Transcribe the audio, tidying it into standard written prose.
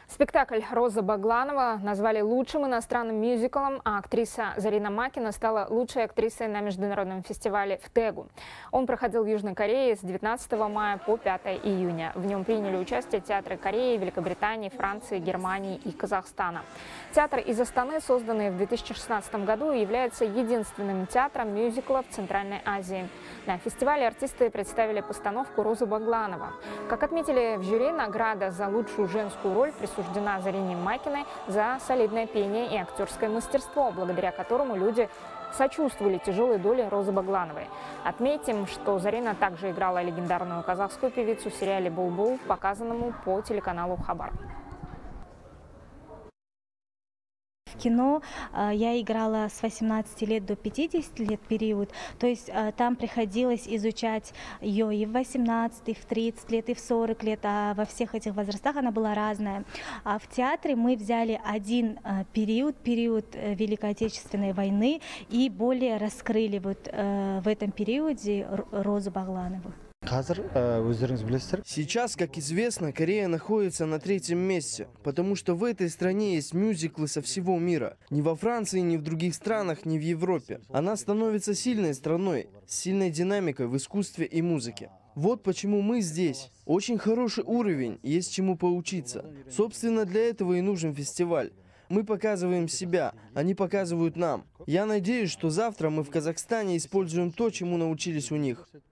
Спектакль «Роза Багланова» назвали лучшим иностранным мюзиклом, а актриса Зарина Макина стала лучшей актрисой на международном фестивале в Тегу. Он проходил в Южной Корее с 19 мая по 5 июня. В нем приняли участие театры Кореи, Великобритании, Франции, Германии и Казахстана. Театр из Астаны, созданный в 2016 году, является единственным театром мюзикла в Центральной Азии. На фестивале артисты представили постановку «Роза Багланова». Как отметили в жюри, награда за лучшую женскую роль присуждена Зарине Макиной за солидное пение и актерское мастерство, благодаря которому люди сочувствовали тяжелой доле Розы Баглановой. Отметим, что Зарина также играла легендарную казахскую певицу в сериале «Булбул», показанному по телеканалу «Хабар». В кино я играла с 18 лет до 50 лет период, то есть там приходилось изучать ее и в 18, и в 30 лет, и в 40 лет, а во всех этих возрастах она была разная. А в театре мы взяли один период Великой Отечественной войны, и более раскрыли вот в этом периоде Розу Багланову. Сейчас, как известно, Корея находится на 3-м месте, потому что в этой стране есть мюзиклы со всего мира. Ни во Франции, ни в других странах, ни в Европе. Она становится сильной страной, с сильной динамикой в искусстве и музыке. Вот почему мы здесь. Очень хороший уровень, есть чему поучиться. Собственно, для этого и нужен фестиваль. Мы показываем себя, они показывают нам. Я надеюсь, что завтра мы в Казахстане используем то, чему научились у них.